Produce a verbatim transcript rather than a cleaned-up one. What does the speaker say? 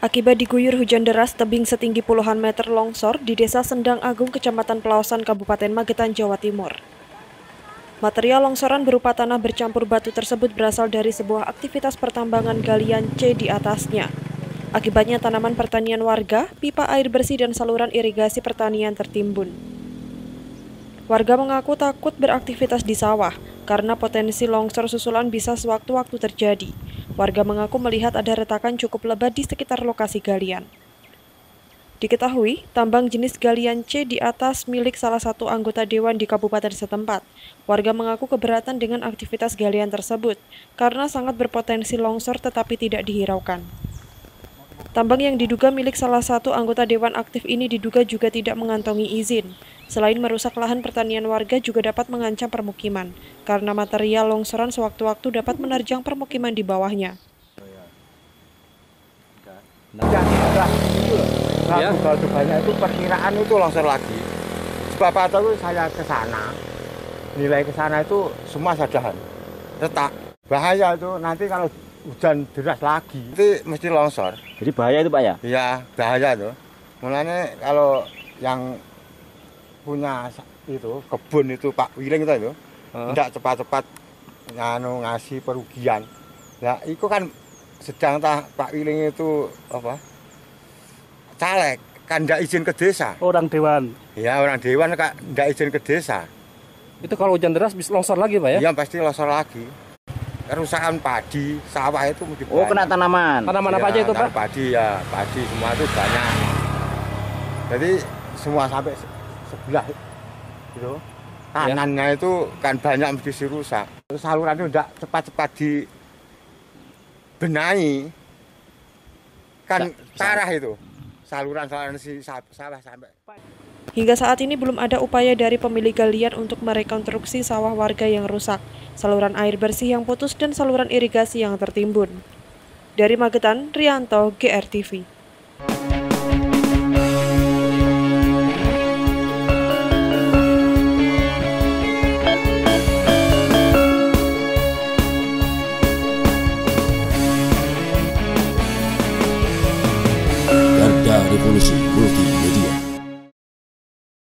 Akibat diguyur hujan deras, tebing setinggi puluhan meter longsor di Desa Sendang Agung, Kecamatan Pelawasan, Kabupaten Magetan, Jawa Timur. Material longsoran berupa tanah bercampur batu tersebut berasal dari sebuah aktivitas pertambangan galian C di atasnya. Akibatnya tanaman pertanian warga, pipa air bersih dan saluran irigasi pertanian tertimbun. Warga mengaku takut beraktivitas di sawah karena potensi longsor susulan bisa sewaktu-waktu terjadi. Warga mengaku melihat ada retakan cukup lebat di sekitar lokasi galian. Diketahui, tambang jenis galian C di atas milik salah satu anggota dewan di kabupaten setempat. Warga mengaku keberatan dengan aktivitas galian tersebut karena sangat berpotensi longsor tetapi tidak dihiraukan. Tambang yang diduga milik salah satu anggota dewan aktif ini diduga juga tidak mengantongi izin. Selain merusak lahan pertanian, warga juga dapat mengancam permukiman karena material longsoran sewaktu-waktu dapat menerjang permukiman di bawahnya. Nah, ya. Kalau banyak itu perkiraan itu longsor lagi. Sebab apa itu saya ke sana, nilai ke sana itu semua sadahan, retak. Bahaya itu nanti kalau hujan deras lagi, itu mesti longsor. Jadi bahaya itu Pak ya? Iya, bahaya itu. Mulanya kalau yang punya itu kebun itu Pak Wiling itu itu tidak huh? cepat-cepat nganu ngasih perugian. Nah, itu kan sedang tah Pak Wiling itu apa? Caleg kan tidak izin ke desa. Orang dewan. Ya orang dewan kak tidak izin ke desa. Itu kalau hujan deras bisa longsor lagi Pak ya? Iya pasti longsor lagi. Kerusakan padi, sawah itu mungkin. Oh, kena tanaman. Tanaman ya, apa aja itu Pak? Padi ya, padi semua itu banyak. Jadi semua sampai sebelah itu tanannya ya. Itu kan banyak mesti rusak. Saluran itu tidak cepat-cepat dibenahi. Kan parah itu. Saluran-saluran si sawah sampai. Hingga saat ini belum ada upaya dari pemilik galian untuk merekonstruksi sawah warga yang rusak, saluran air bersih yang putus dan saluran irigasi yang tertimbun. Dari Magetan, Rianto, G R T V.